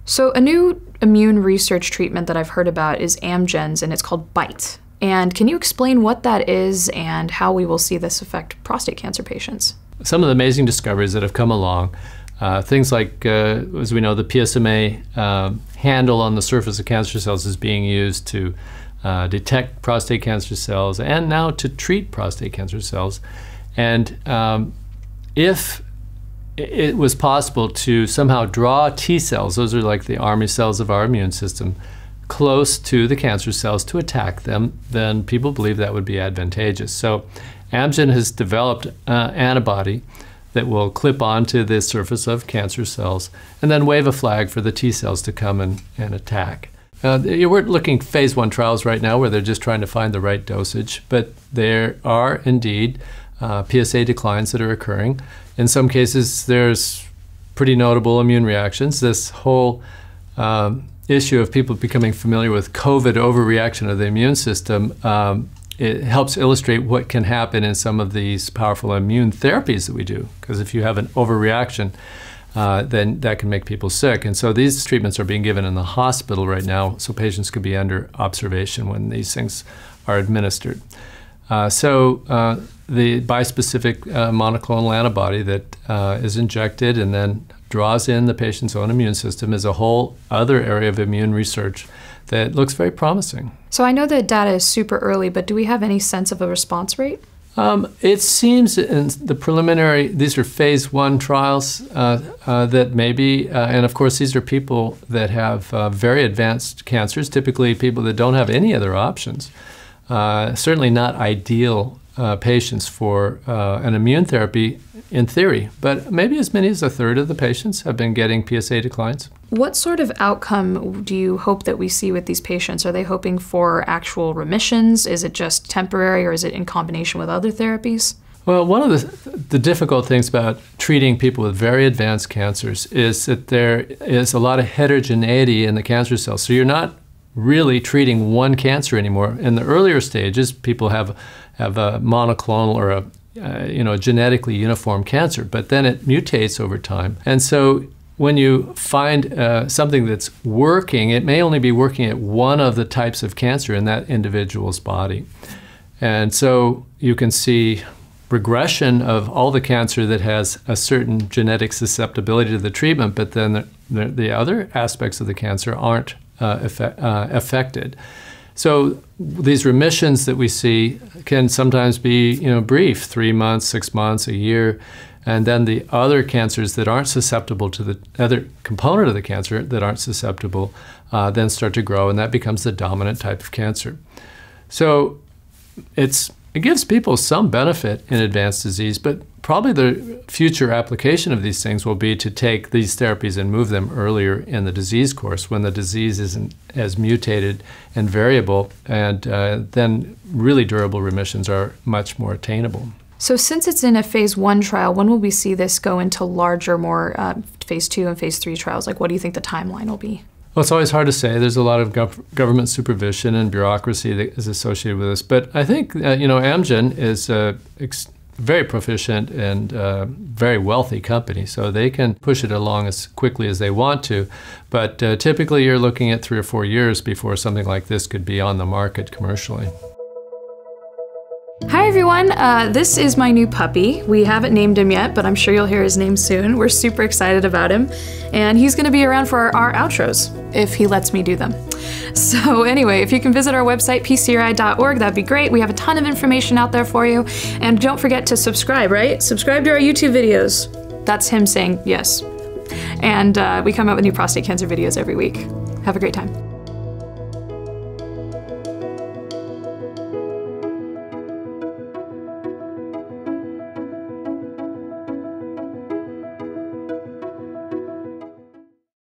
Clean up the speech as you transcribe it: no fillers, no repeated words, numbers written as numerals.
So a new immune research treatment that I've heard about is Amgen's, and it's called BiTE. And can you explain what that is and how we will see this affect prostate cancer patients? Some of the amazing discoveries that have come along, things like, as we know, the PSMA handle on the surface of cancer cells is being used to detect prostate cancer cells and now to treat prostate cancer cells. And if it was possible to somehow draw T cells, those are like the army cells of our immune system, close to the cancer cells to attack them, then people believe that would be advantageous. So Amgen has developed an antibody that will clip onto the surface of cancer cells and then wave a flag for the T cells to come and attack. We're looking phase 1 trials right now where they're just trying to find the right dosage, but there are indeed PSA declines that are occurring. In some cases, there's pretty notable immune reactions. This whole issue of people becoming familiar with COVID overreaction of the immune system, it helps illustrate what can happen in some of these powerful immune therapies that we do. Because if you have an overreaction, then that can make people sick. And so these treatments are being given in the hospital right now, so patients could be under observation when these things are administered. The bispecific monoclonal antibody that is injected and then draws in the patient's own immune system is a whole other area of immune research that looks very promising. So I know the data is super early, but do we have any sense of a response rate? It seems in the preliminary, these are phase 1 trials, that maybe, and of course these are people that have very advanced cancers, typically people that don't have any other options. Certainly not ideal patients for an immune therapy in theory, but maybe as many as a third of the patients have been getting PSA declines. What sort of outcome do you hope that we see with these patients? Are they hoping for actual remissions? Is it just temporary, or is it in combination with other therapies? Well, one of the difficult things about treating people with very advanced cancers is that there is a lot of heterogeneity in the cancer cells. So you're not really treating one cancer anymore. In the earlier stages, people have a monoclonal or a genetically uniform cancer, but then it mutates over time. And so when you find something that's working, it may only be working at one of the types of cancer in that individual's body. And so you can see regression of all the cancer that has a certain genetic susceptibility to the treatment, but then the other aspects of the cancer aren't affected. So these remissions that we see can sometimes be, brief, 3 months, 6 months, a year, and then the other cancers that aren't susceptible to the other component of the cancer that aren't susceptible then start to grow, and that becomes the dominant type of cancer. So it gives people some benefit in advanced disease, but probably the future application of these things will be to take these therapies and move them earlier in the disease course when the disease isn't as mutated and variable, and then really durable remissions are much more attainable. So since it's in a phase 1 trial, when will we see this go into larger, more phase 2 and phase 3 trials? Like, what do you think the timeline will be? Well, it's always hard to say. There's a lot of government supervision and bureaucracy that is associated with this. But I think, Amgen is a very proficient and very wealthy company, so they can push it along as quickly as they want to. But typically, you're looking at 3 or 4 years before something like this could be on the market commercially. Hi everyone, this is my new puppy. We haven't named him yet, but I'm sure you'll hear his name soon. We're super excited about him, and he's gonna be around for our outros, if he lets me do them. So anyway, if you can visit our website, PCRI.org, that'd be great. We have a ton of information out there for you, and don't forget to subscribe, right? Subscribe to our YouTube videos. That's him saying yes. And we come out with new prostate cancer videos every week. Have a great time.